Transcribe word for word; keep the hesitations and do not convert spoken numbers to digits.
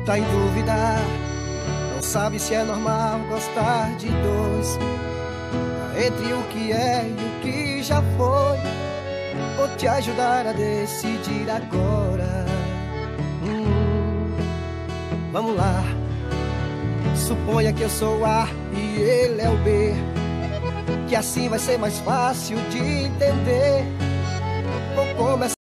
Tá em dúvida, não sabe se é normal gostar de dois. Entre o que é e o que já foi, vou te ajudar a decidir agora. hum, Vamos lá. Suponha que eu sou o A e ele é o B, que assim vai ser mais fácil de entender. Vou começar